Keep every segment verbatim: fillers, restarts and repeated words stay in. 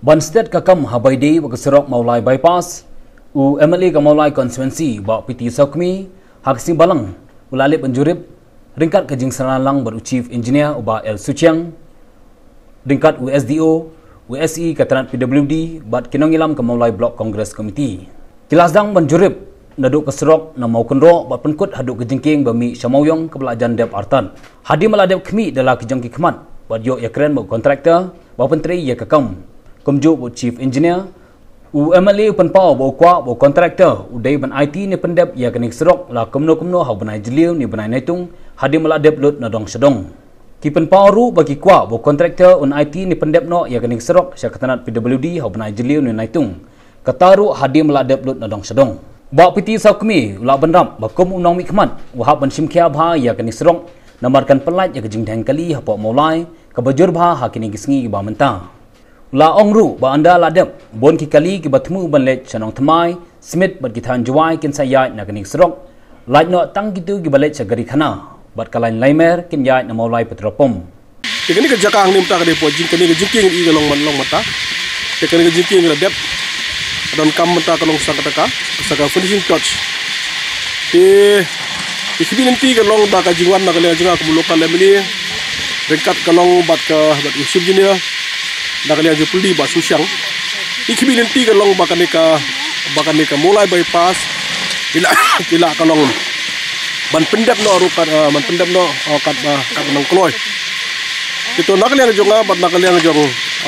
Ban state kakam habaidi wa keserok maulai bypass u M L A ka maulai konstituensi ba P T Saukmi haksing balang ulali penjurip ringkat ke jing sanalang ber chief engineer uba El Suchiang ringkat U S D O U S E kataran P W D bat kinongilam ke maulai blok Congress Committee kilasdang penjurip naduk keserok na mau kenro bat penkut haduk ke jingking bami Shamawyong ke belajan dep artan hadi maladep kemi dalam kijang kikmat bat yo ya keren mau kontraktor ba penteri ya kakam Komjo bu chief engineer u M L A penpau bu kwa bu kontraktor u dai ban I T ni pendep ya kenik serok la komno komno hau banai jeliu ni banai naitung hadi maladep lut na dong sedong ki penpau ru bagi kwa bu kontraktor un I T ni pendep no ya kenik serok sya katanat P W D hau banai jeliu ni naitung kataru hadi maladep lut na dong sedong ba P T Saukmi ula benram ba kom unong mikmat wa hab ban simkhia bha ya kenik serok namarkan pelat ya kejing dhang kali hapo maulai ka bajur bha hakini gisngi ba menta La ongru ba anda ladep bon ki kali ki batmu ban let chanong thamai smith bat ki than juai kin sayai na ganing srok lait no tang kitu ki balet sagari khana bat kalain laimer kin yai na maulai petropom tekani ka jakang nim ta ka de po jing kani ka jingking i ga long man long mata tekani ka jingking ladep don kam mata ka long sakata ka saka finishing touch te ikibin ti ka long ba ka jingwan na ka le jinga ka lokal lemli rekat ka long bat ka bat usib jinia dah kalian je puli ba susyang ikibi nanti ka long bakan ka bakan ka mulai bypass ila ila ka long ban pendap no rukat ban pendap no kat kat nang kloy itu nak kalian jonga bat nak kalian jong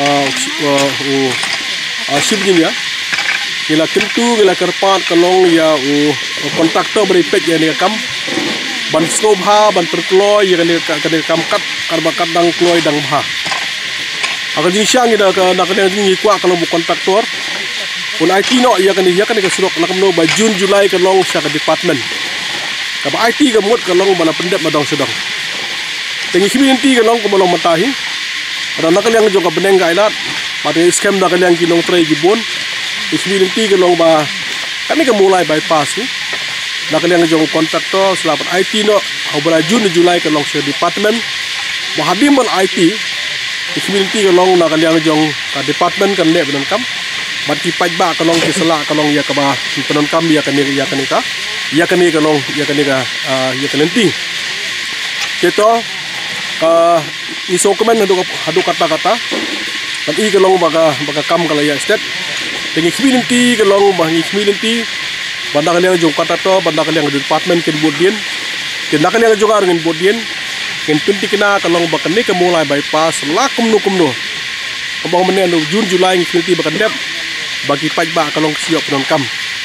uh ship ni ya ila tentu ila kerpat ka long ya u kontraktor beri pek ya ni kam ban scope ha ban terkloy ya ni ka kam kat karbakat dang kloy dang ha akan jing siang ida ka nak kena jing kuat kalau bu kontraktor pun I T no ia kan ia kan ke surok nak no ba Jun Julai ke long sa department ka ba I T ke mut ke long bala pendap madong sedang tengi kimi nanti ke long ko bolong matahi ada nak yang jo ka beneng ga ilat pada scam nak yang ki long tray gibon kimi nanti ke long ba kan ke mulai bypass ni nak yang jo kontraktor selapat I T no bala Jun Julai ke long sa department ba hadim bal I T community ka long na kaliang jong ka department kan le benon kam bati paj ba ka long ki sala ka long ya ka ba benon kam ya kan ya kan ka ya kan ka long ya kan ka ya kan nanti keto ka iso komen hadu hadu kata kata ban i ka long baga baga kam kala ya state tengi community ka long ba community banda kaliang jong kata to banda kaliang department ken bodien ken kaliang jong arngen bodien ken tunti kena kalong bakan ni ke mulai bypass la kumno kumno abang menen Jun Julai ngi bakan dep bagi paj ba kalong siap penon kam